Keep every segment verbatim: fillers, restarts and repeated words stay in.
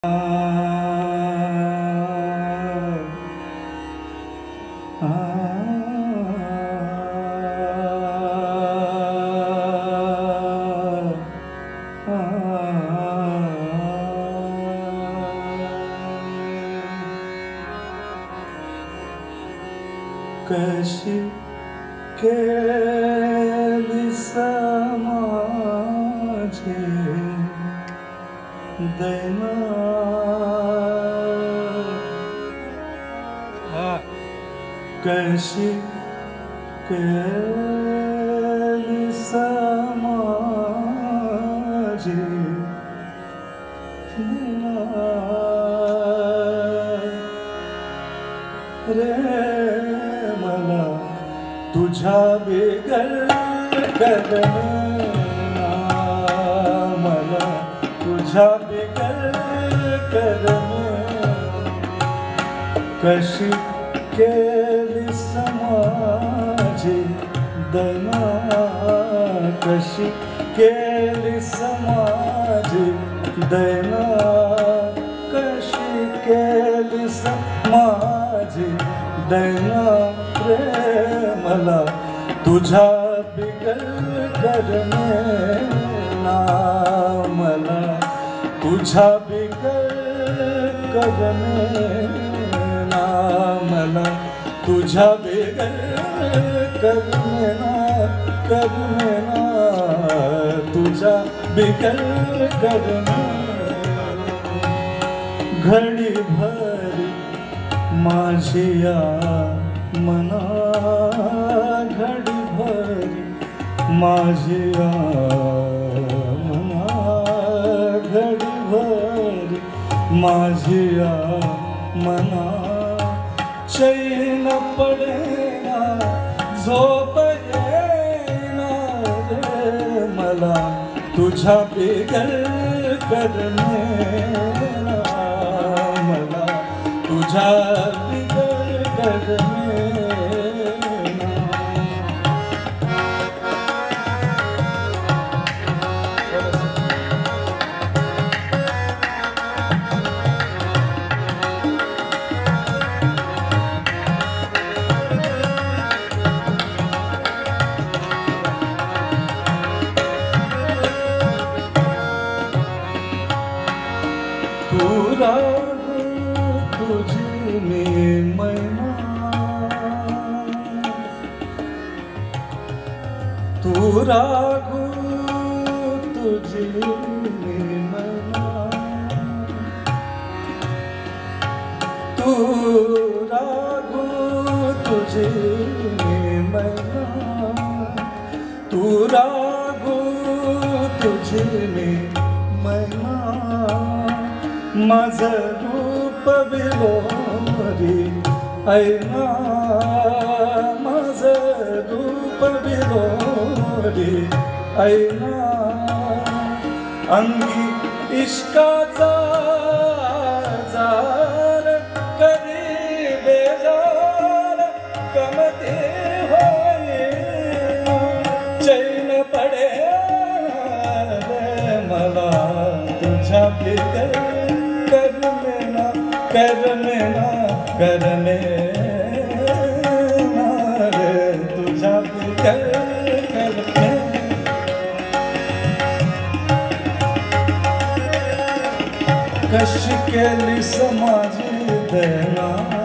कशी केली समाजे दैना कशी केली समाजे दैना रे मला तुझ्या बिगर करना मला तुझ्या बिगर करना कशी केली समाजे दैना कशी केली समाजे दैना कशी केली समाजे दैना रे मला तुझ्या बिगर करमेना मला तुझ्या बिगर करमेना मला तुझ्या बिगर करमेना करमेना तुझ्या बिगर करमेना घडी भरी माझी या मना घडी भरी माझी या मना घडी भरी माझी या मना चैन पडेना झोप येना रे मला तुझ्या बिगर करमेना मला तुझ्या बिगर करमेना तू राग तुझी में मैना तू राग तुझी में मैना तू राग तुझी में मैना तू राग तुझी में मैना माझं रूप विलोरी ऐना माझं रूप विलोरी ऐना अंगी इश्काचा जार कधी बेजार कमते होई चैन पडे मला तुझ्या बिगर करमेना करमेना करमेना रे तुझ्या बिगर करमेना कशी केली समाजी दैना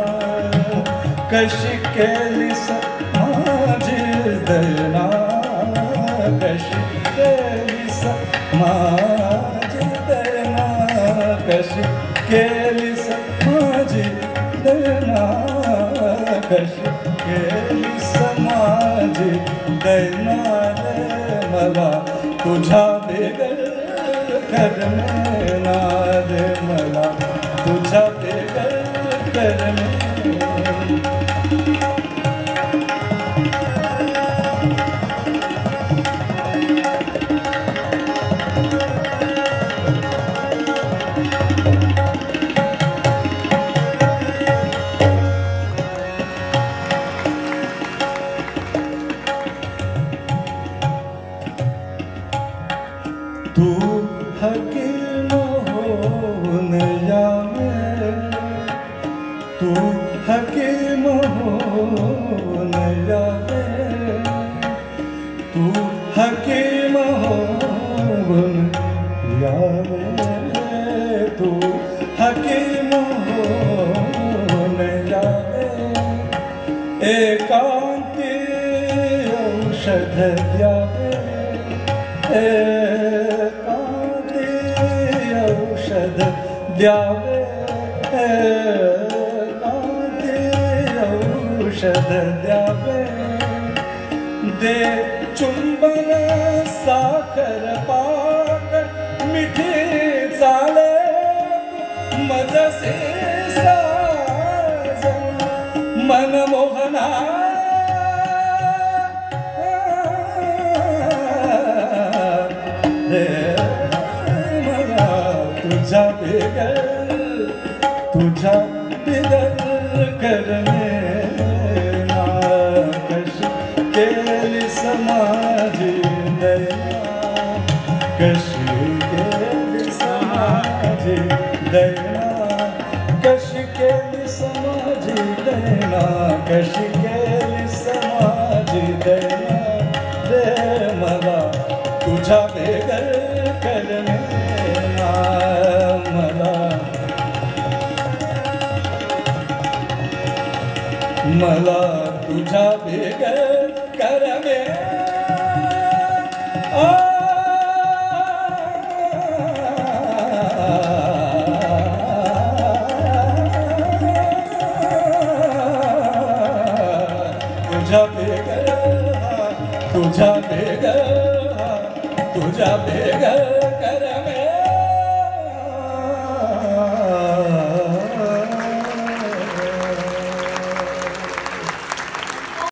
कशी केली समाजी दैना कशी केली समाजी दैना कशी केली समाजी दैना कशी केली समाजी दैना रे मला तुझ्या बिगर करमेना रे मला तुझ्या बिगर करमेना तू हकीम होऊन यावे तू हकीम होन यावे तू हकीम होन यावे तू हकीम होन यावे एकांती औषध द्यावे एकांती औषध द्यावे एकांती औषध द्यावे दे चुंबन साखर पाक मिठी चाले मजसे साजन मनमोहना तुझा बिगर तुझा बिगर करणे ना कश केली समाजी दया कश केली समाजी दया कश केली समाजी दया कश केली समाजी दया रे मला तुझा बिगर करणे मला तुझा बेगर करवे तुझा बेगर तुझा बेगर तुझा बेगर